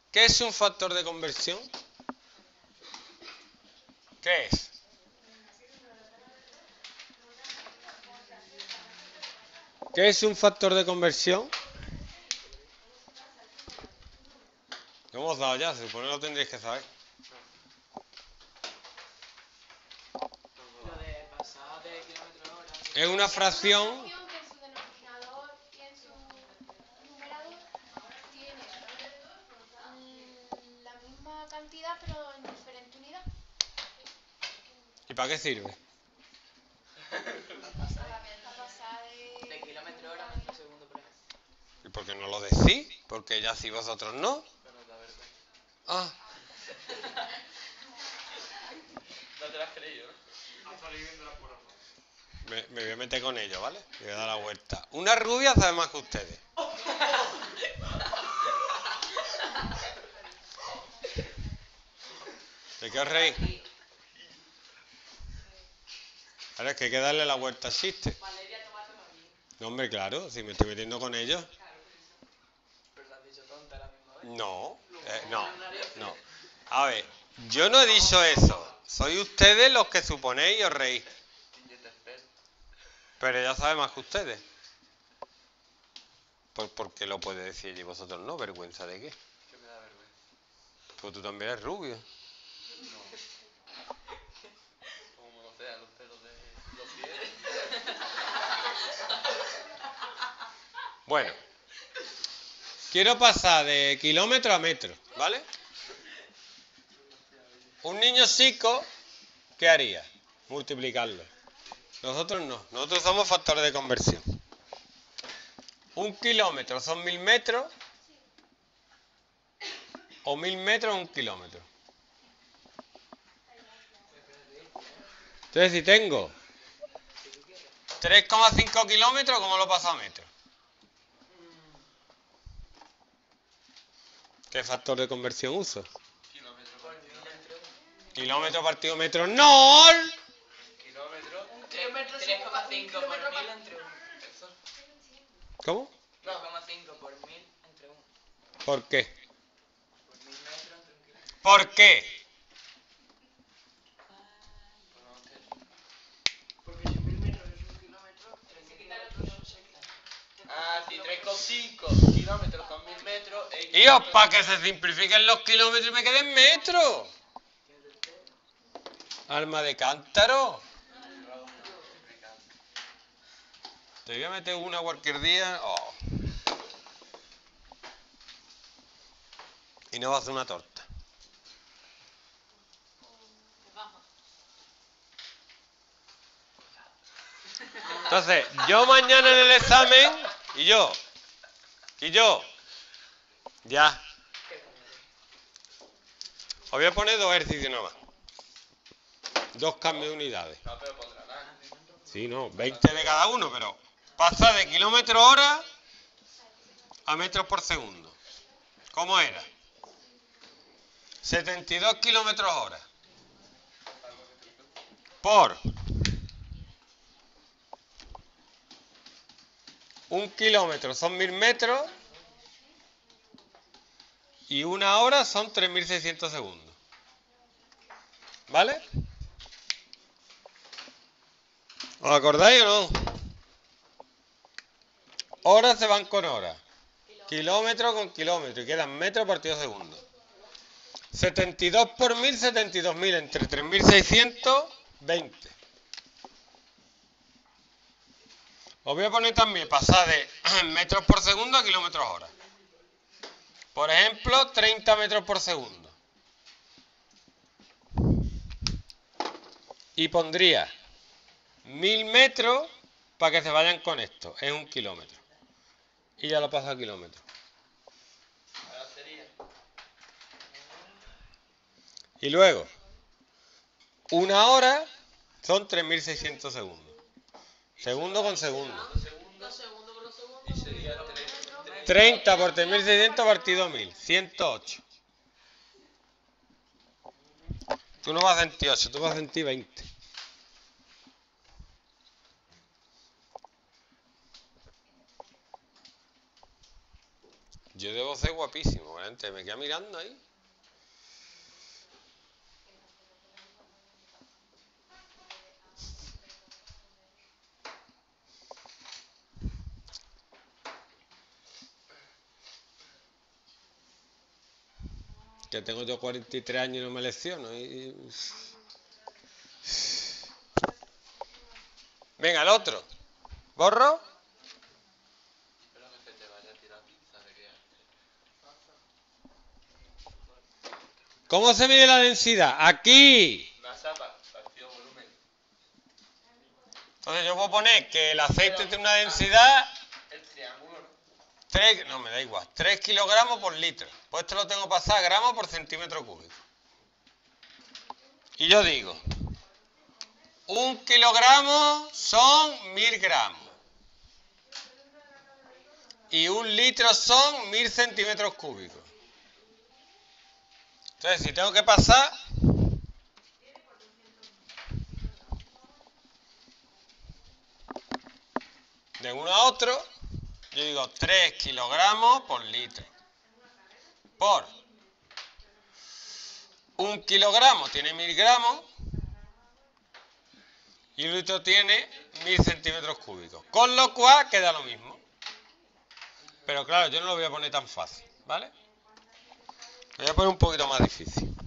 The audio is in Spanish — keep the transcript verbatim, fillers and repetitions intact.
¿Qué es un factor de conversión? ¿Qué es? ¿Qué es un factor de conversión? Lo hemos dado ya, se supone que lo tendréis que saber. Lo de pasar de kilómetros hora. Es una fracción. que en su denominador y en su numerador tiene mm, la misma cantidad pero en diferente unidad. ¿Y para qué sirve? Para pasar Para pasar de... de kilómetro hora a metro segundo, por ejemplo. ¿Y por qué no lo decís? Porque ya si vosotros no. Pero da vergüenza. Ah, No te lo has creído, ¿no? Hasta viviendo la pura. me, me voy a meter con ellos, ¿vale? Me voy a dar la vuelta. Una rubia sabe más que ustedes. ¿De qué os reís? Ahora es que hay que darle la vuelta al chiste. Valeria, tomate aquí. No, hombre, claro, si me estoy metiendo con ellos. Pero te has dicho tonta a la misma vez. No, eh, no, no. A ver, yo no he dicho eso. Soy ustedes los que suponéis y os reís. Yo te espero. Pero ella sabe más que ustedes. ¿Por, por qué lo puede decir y vosotros no? ¿Vergüenza de qué? Que me da vergüenza. Pues tú también eres rubio. Como no sea, los pelos de los pies. Bueno, quiero pasar de kilómetro a metro, ¿vale? Un niño chico, ¿qué haría? Multiplicarlo. Nosotros no, nosotros somos factores de conversión. Un kilómetro son mil metros, o mil metros un kilómetro. Entonces, si tengo tres coma cinco kilómetros, ¿cómo lo paso a metro? ¿Qué factor de conversión uso? Kilómetro por mil entre un. Kilómetro partido metro. ¡No! Kilómetro. tres coma cinco por mil entre uno. Eso. ¿Cómo? tres coma cinco por mil entre uno. ¿Por qué? Por mil metros entre un kilómetro. ¿Por qué? Porque si mil metros es un kilómetro, tres mil kilómetros son seis. Ah, si tres coma cinco kilómetros son mil metros. Y os para que se simplifiquen los kilómetros y me queden metros. Alma de cántaro. Te voy a meter una cualquier día. Oh. Y no va a hacer una torta. Entonces, yo mañana en el examen, y yo, y yo, ya. Os voy a poner dos ejercicios nomás. Dos cambios de unidades. No, pero pondrá nada. Sí, no, veinte de cada uno, pero pasa de kilómetros hora a metros por segundo. ¿Cómo era? setenta y dos kilómetros hora por un kilómetro son mil metros y una hora son tres mil seiscientos segundos. ¿Vale? ¿Os acordáis o no? Horas se van con horas. Kilómetro con kilómetro. Y quedan metros partido segundo. setenta y dos por mil, setenta y dos mil entre tres mil seiscientos veinte. Os voy a poner también pasar de metros por segundo a kilómetros hora. Por ejemplo, treinta metros por segundo. Y pondría mil metros para que se vayan con esto. Es un kilómetro. Y ya lo paso a kilómetros. Ahora sería. Y luego, una hora son tres mil seiscientos segundos. Segundo con segundo. Dos segundos por los segundos. Y sería tres. treinta por tres mil seiscientos partido mil. ciento ocho. Tú no vas a sentir ocho, tú vas a sentir veinte. Yo debo ser guapísimo, gente. Me queda mirando ahí. Que tengo yo cuarenta y tres años y no me lesiono. Y... Venga, el otro. ¿Borro? Espero que se te vaya a tirar pizza de que ¿Cómo se mide la densidad? Aquí. masa pa- partido volumen. Entonces yo puedo poner que el aceite tiene una densidad... El triángulo, ¿no? tres, no, me da igual. tres kilogramos por litro. Pues esto lo tengo que pasar a gramos por centímetro cúbico. Y yo digo... Un kilogramo son mil gramos. Y un litro son mil centímetros cúbicos. Entonces, si tengo que pasar de uno a otro, yo digo tres kilogramos por litro. Por un kilogramo tiene mil gramos. Y un litro tiene mil centímetros cúbicos. Con lo cual queda lo mismo. Pero claro, yo no lo voy a poner tan fácil, ¿vale? Lo voy a poner un poquito más difícil.